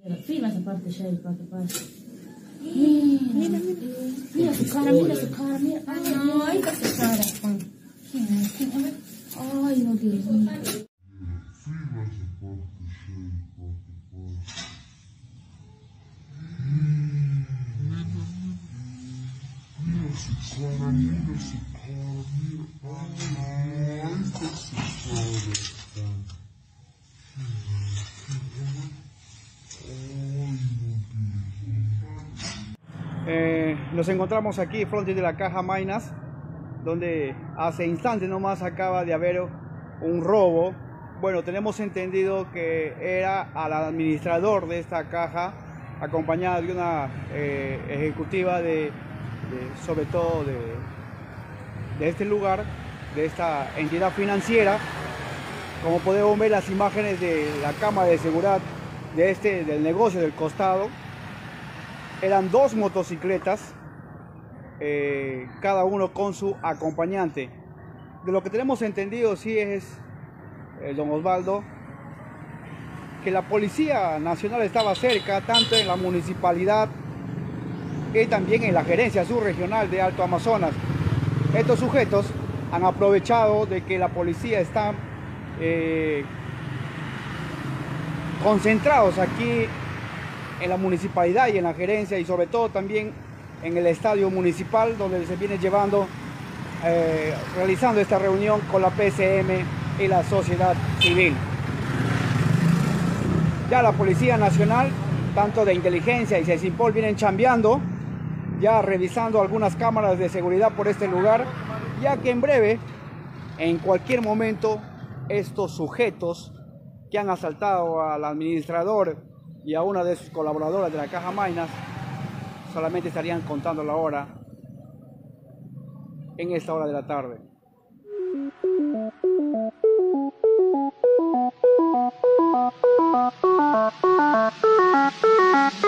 Filma esa parte, Shelly, para que pase. Mira, mira su cara, mira su cara, mira. Ay, está su cara, Juan. ¿Quién es? ¿Quién? A ver. Ay, no, Dios mío. Filma esa parte, Shelly, para que pase. Mira su cara, mira su cara, mira. Ay, está su cara. Nos encontramos aquí frente de la caja Mainas, donde hace instantes nomás acaba de haber un robo. Bueno, tenemos entendido que era al administrador de esta caja, acompañada de una ejecutiva sobre todo de este lugar, de esta entidad financiera. Como podemos ver las imágenes de la cámara de seguridad del negocio del costado, eran dos motocicletas, cada uno con su acompañante. De lo que tenemos entendido, sí es, don Osvaldo, que la Policía Nacional estaba cerca, tanto en la municipalidad y también en la gerencia subregional de Alto Amazonas. Estos sujetos han aprovechado de que la policía está concentrados aquí en la municipalidad y en la gerencia, y sobre todo también en el estadio municipal, donde se viene realizando esta reunión con la PCM y la sociedad civil. Ya la Policía Nacional, tanto de inteligencia y CECINPOL, vienen chambeando, ya revisando algunas cámaras de seguridad por este lugar, ya que en breve, en cualquier momento, estos sujetos que han asaltado al administrador y a una de sus colaboradoras de la caja Mainas solamente estarían contando la hora en esta hora de la tarde.